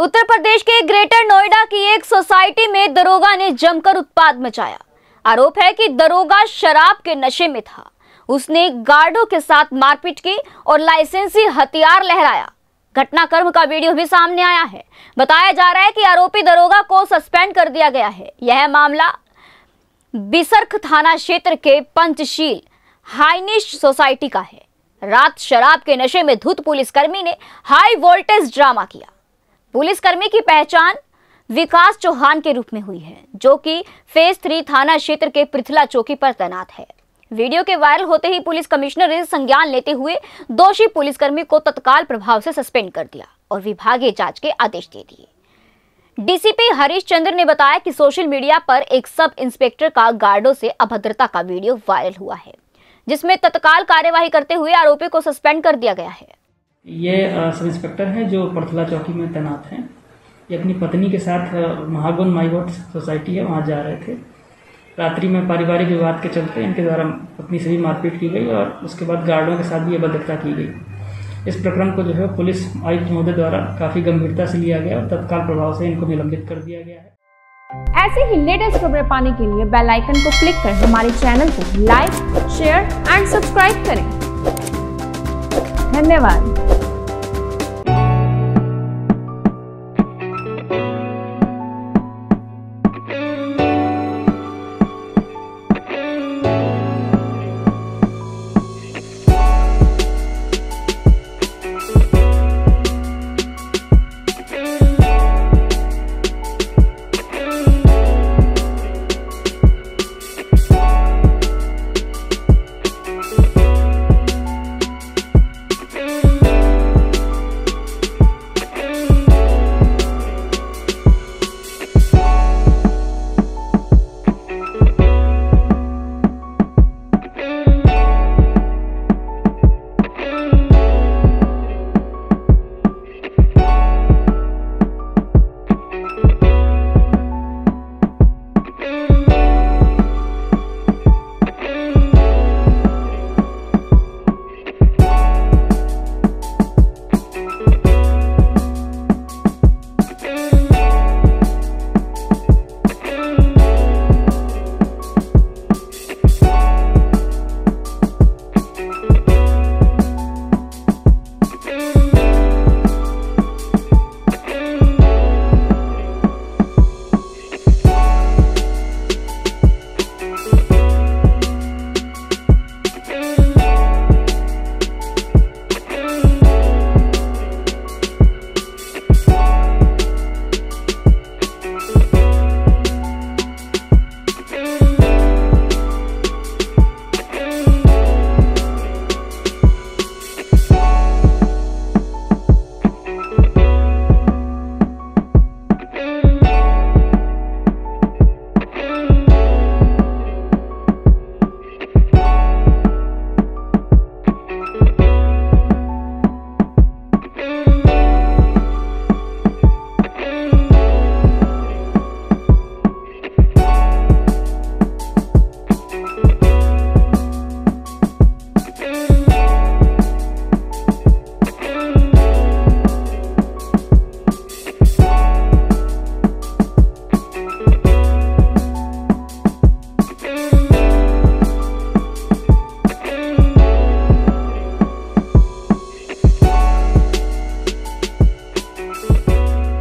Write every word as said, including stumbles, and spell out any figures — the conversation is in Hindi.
उत्तर प्रदेश के ग्रेटर नोएडा की एक सोसाइटी में दरोगा ने जमकर उत्पात मचाया। आरोप है कि दरोगा शराब के नशे में था। उसने गार्डों के साथ मारपीट की और लाइसेंसी हथियार लहराया। घटनाक्रम का वीडियो भी सामने आया है। बताया जा रहा है कि आरोपी दरोगा को सस्पेंड कर दिया गया है। यह मामला बिसरख थाना क्षेत्र के पंचशील हाइनिश सोसाइटी का है। रात शराब के नशे में धुत पुलिसकर्मी ने हाई वोल्टेज ड्रामा किया। पुलिसकर्मी की पहचान विकास चौहान के रूप में हुई है, जो कि फेज थ्री थाना क्षेत्र के पृथला चौकी पर तैनात है। वीडियो के वायरल होते ही पुलिस कमिश्नर ने संज्ञान लेते हुए दोषी पुलिसकर्मी को तत्काल प्रभाव से सस्पेंड कर दिया और विभागीय जांच के आदेश दे दिए। डीसीपी हरीश चंद्र ने बताया कि सोशल मीडिया पर एक सब इंस्पेक्टर का गार्डों से अभद्रता का वीडियो वायरल हुआ है, जिसमें तत्काल कार्यवाही करते हुए आरोपी को सस्पेंड कर दिया गया है। ये सब इंस्पेक्टर हैं जो पृथला चौकी में तैनात हैं। ये अपनी पत्नी के साथ महागुन माईगोट सोसाइटी है, वहाँ जा रहे थे। रात्रि में पारिवारिक विवाद के चलते इनके द्वारा पत्नी से भी मारपीट की गई और उसके बाद गार्डों के साथ भी अभद्रता की गई। इस प्रकरण को जो है पुलिस आयुक्त महोदय द्वारा काफ़ी गंभीरता से लिया गया और तत्काल प्रभाव से इनको निलंबित कर दिया गया है। ऐसे ही लेटेस्ट खबरें पाने के लिए बेल आइकन को क्लिक कर हमारे चैनल को लाइक, शेयर एंड सब्सक्राइब करें। धन्यवाद।